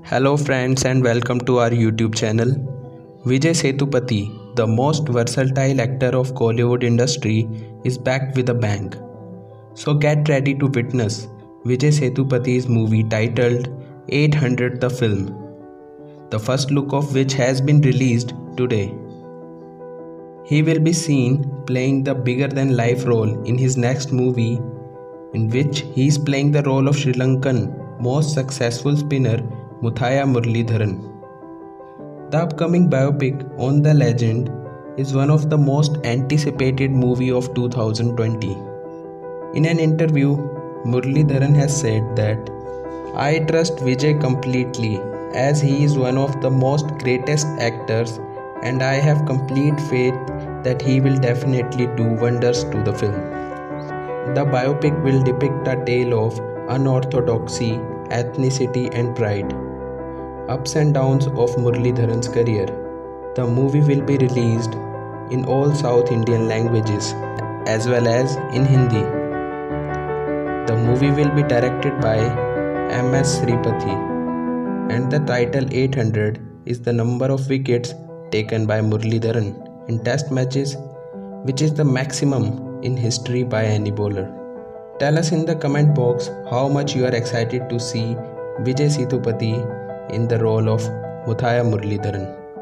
Hello friends and welcome to our YouTube channel. Vijay Sethupathi, the most versatile actor of Kollywood industry, is back with a bang. So get ready to witness Vijay Sethupathi's movie titled 800 the film, the first look of which has been released today. He will be seen playing the bigger than life role in his next movie, in which he is playing the role of Sri Lankan most successful spinner Muthiah Muralidharan. The upcoming biopic on the legend is one of the most anticipated movie of 2020. In an interview, Muralidharan has said that, "I trust Vijay completely as he is one of the most greatest actors and I have complete faith that he will definitely do wonders to the film." The biopic will depict a tale of unorthodoxy, ethnicity and pride, ups and downs of Muralidharan's career. The movie will be released in all South Indian languages as well as in Hindi. The movie will be directed by M.S. Sripathi and the title 800 is the number of wickets taken by Muralidharan in test matches, which is the maximum in history by any bowler. Tell us in the comment box how much you are excited to see Vijay Sethupathi in the role of Muthiah Muralidharan.